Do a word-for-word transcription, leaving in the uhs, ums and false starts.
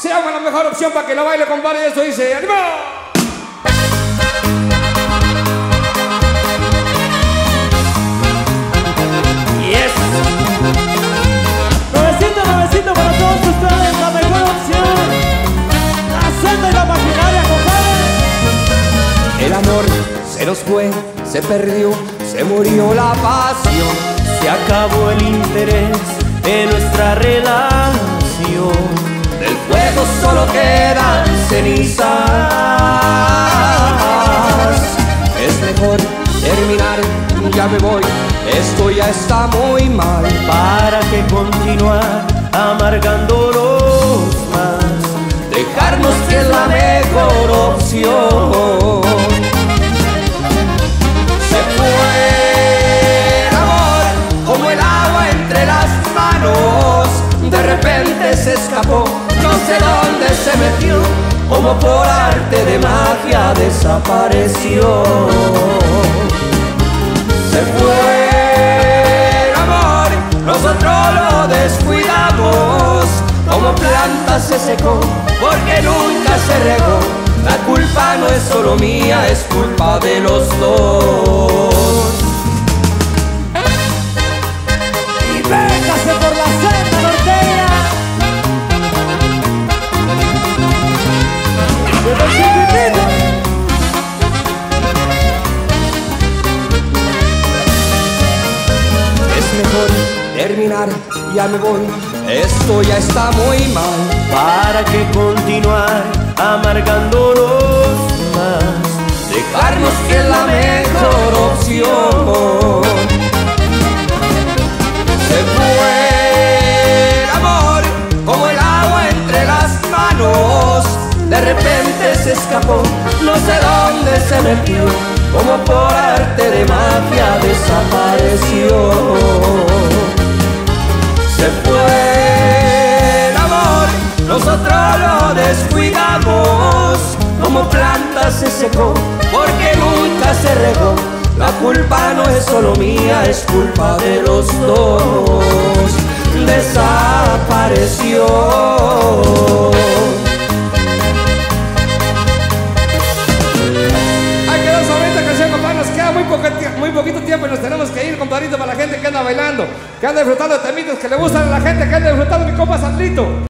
Se llama La Mejor Opción para que la baile, compadre. Y esto dice: ¡ánimo! Yes. Nuevecito, nuevecito para todos ustedes, La Mejor Opción. La senda y la maquinaria, compadre. El amor se nos fue, se perdió, se murió la pasión, se acabó el interés en nuestra relación. Del fuego solo quedan cenizas. Es mejor terminar, ya me voy, esto ya está muy mal. ¿Para qué continuar amargándonos más? Dejarnos, que es la mejor opción. Se fue el amor como el agua entre las manos. De repente se escapó, no sé dónde se metió, como por arte de magia desapareció. Se fue el amor, nosotros lo descuidamos, como planta se secó, porque nunca se regó. La culpa no es solo mía, es culpa de los dos. Y véngase por la senda norteña. Desde el chiquitito. Es mejor terminar, ya me voy, esto ya está muy mal. ¿Para qué continuar amargándonos más? Dejarnos, que es la mejor opción. Se fue el amor como el agua entre las manos. De repente se escapó, no sé dónde se metió, como por arte de magia desapareció. Se fue el amor, nosotros lo descuidamos, como planta se secó, porque nunca se regó. La culpa no es solo mía, es culpa de los dos. Desapareció. Ahí quedó esa bonita canción, compadre. Nos queda muy, poco, muy poquito tiempo y nos tenemos que ir, compadrito, para la gente que anda bailando, que anda disfrutando de temitas que le gustan a la gente, que anda disfrutando mi compa Sandrito.